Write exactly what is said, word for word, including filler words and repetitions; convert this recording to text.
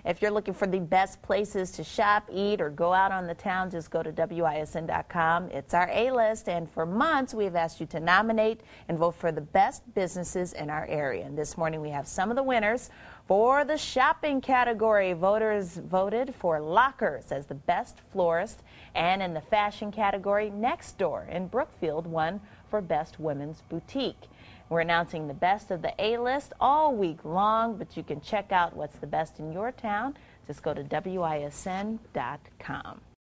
If you're looking for the best places to shop, eat, or go out on the town, just go to W I S N dot com. It's our A-list, and for months we've asked you to nominate and vote for the best businesses in our area. And this morning we have some of the winners. For the shopping category, voters voted for Lockers as the best florist, and in the fashion category, Nextdoor in Brookfield won for best women's boutique. We're announcing the best of the A-list all week long, but you can check out what's the best in your town. Just go to W I S N dot com.